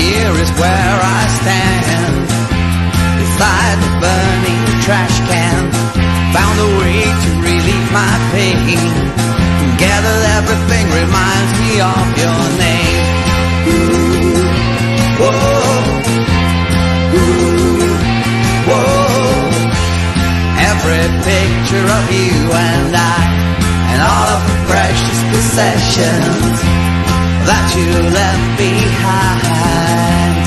Here is where I stand, beside the burning trash can. Found a way to relieve my pain. Gathered everything reminds me of your name. Ooh, whoa, ooh, whoa. Every picture of you and I, and all of the precious possessions that you left behind.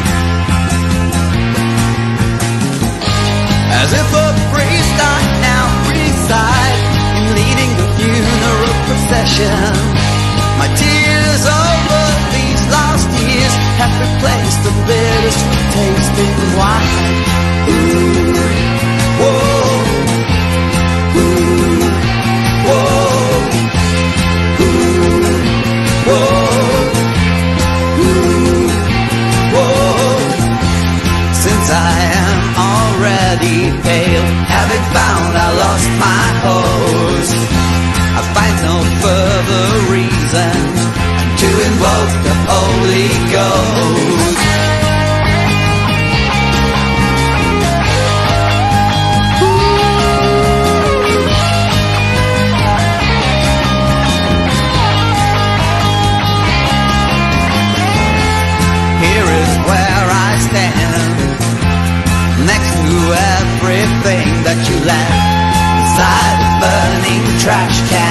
As if a priest I now preside in leading the funeral procession. My tears over these lost years have replaced the bittersweet tasting wine. Ooh, whoa, ooh, whoa, ooh, whoa, ooh, whoa. Since I am already pale, having found I lost my horse, I find no further reason to invoke the Holy Ghost. Here is where I stand, next to everything that you left, beside the burning trash can.